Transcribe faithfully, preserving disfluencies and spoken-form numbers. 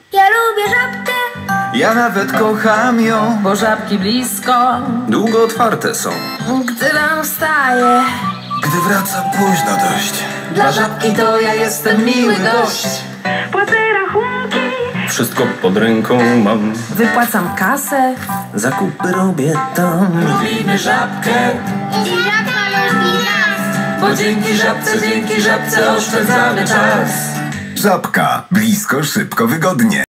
Ja lubię żabkę. Ja nawet kocham ją, bo żabki blisko, długo otwarte są. gdy rano wstaję. Gdy wracam późno dość, Dla żabki to ja jestem miły gość. Płacę rachunki. wszystko pod ręką mam. Wypłacam kasę. Zakupy robię tam. Lubimy żabkę, I żabka lubi nas. bo dzięki żabce, dzięki żabce oszczędzamy czas. Żabka. Blisko, szybko, wygodnie.